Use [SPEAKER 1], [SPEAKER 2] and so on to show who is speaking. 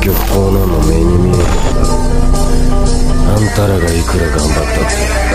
[SPEAKER 1] 局こうなんの目に見えへん。あんたらがいくら頑張ったって